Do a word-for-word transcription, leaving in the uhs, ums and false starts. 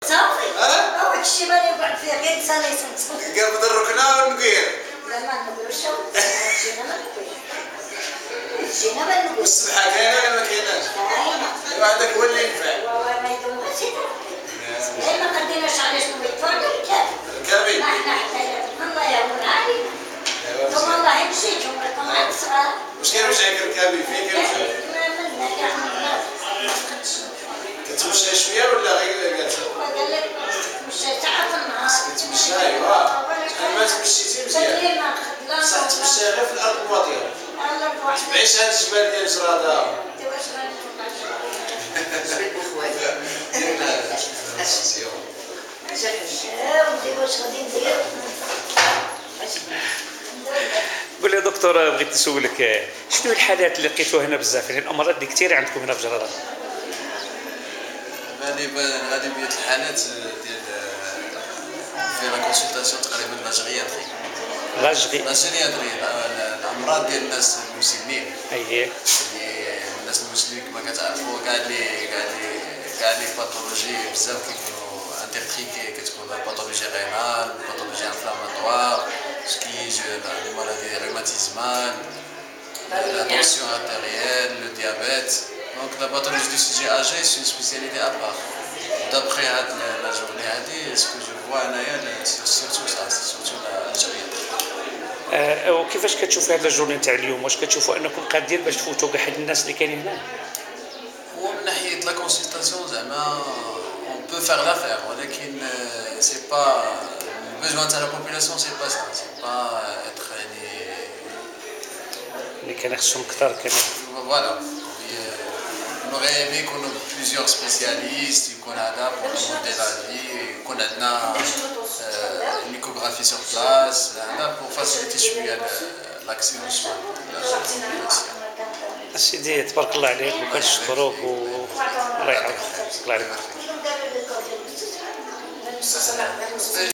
صافي. اه هو هادشي ما يقعد فيه غير تصالي صمت. قال بدا الركنه والنقير. لا ما نقولوش جينا ما نقولوش. جينا ما نقولوش. والسبحه كاينه ولا ما كايناش؟ كاينه. ايوا هذاك هو اللي ينفع. والله ما يدوم سيدنا. لا ما قديناش علاش نبيتوا الكتاب. الكابي. ما احنا حتى الله يهون علينا. ثم والله مشيتهم راكم عاد صغار. واش كاين واش هيك الكابي فين كيمشي؟ ما منا كاع ما تقدش. كتمشى شويه ولا غير جالسه؟ قال لك تمشى ساعة في النهار. كتمشى ايوا. شحال ما تمشيتي مزيان. بصح تمشى غير في الارض الواطيه. تبعيش هاد الجبال ديال جراده. قول لي دكتور، بغيت نسولك شنو الحالات اللي لقيتوها هنا بزاف، يعني الامراض اللي كثيره عندكم هنا في جرادة؟ غالبا غالبيه الحالات ديال في لا كونسلطاسيون تقريبا لا جيرياتري. لا جري لا جيرياتري الامراض ديال الناس المسنين. اييه. اللي الناس المسنين كما كتعرفوا كاع لي كاع لي كاع لي باثولوجي بزاف كيكونوا انترتريكي، كتكون باثولوجي رينال، باثولوجي انفلاماتوار، سكيج، لي مالادي روماتيزمال، la tension artérielle, le diabète. Donc la pathologie du sujet âgé, c'est une spécialité à part. D'après la journée A D, ce que je vois c'est surtout ça, c'est surtout la gériatrie. آه وكيفاش كتشوفوا هذا الجورني تاع اليوم؟ واش كتشوفوا انكم قادين باش تفوتوا كاع حد الناس اللي كاينين هنا؟ هو من ناحية لا كونسلطاسيون زعما on peut faire l'affaire, ولكن c'est pas le besoin de la population, c'est pas ça, c'est pas être يعني اللي كان خصهم كثر كان. Voilà. On aurait aimé qu'on ait plusieurs spécialistes, qu'on a là pour demander la vie, qu'on a là euh, une échographie sur place, là pour faciliter l'accès aux soins. سيدي تبارك الله عليك وكنشكروك والله يعاونك. الله يعاونك.